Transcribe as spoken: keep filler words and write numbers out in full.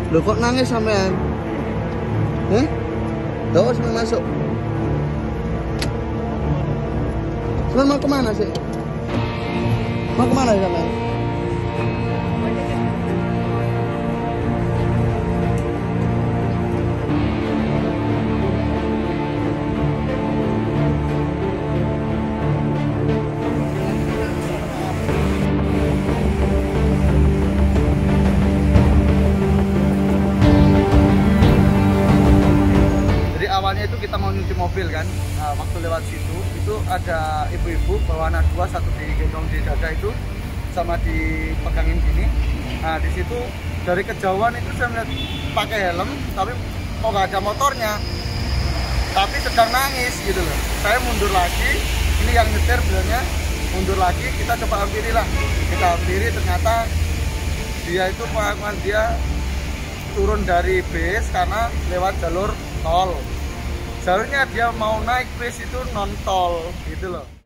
Loh kok nangis sampean? Heh? Loh, sampean masuk. Sampean mau kemana sih? Mau kemana ya sampean? Awalnya itu kita mau nyuci mobil kan, nah, waktu lewat situ itu ada ibu-ibu bawa anak dua, satu digendong di dada itu sama dipegangin gini. Nah di situ dari kejauhan itu saya melihat pakai helm tapi kok nggak ada motornya, tapi sedang nangis gitu loh. Saya mundur lagi, ini yang nyetir bilangnya mundur lagi, kita coba hampiri lah, kita hampiri ternyata dia itu pengakuan dia turun dari bis karena lewat jalur tol. Seharusnya dia mau naik bis itu non tol gitu loh.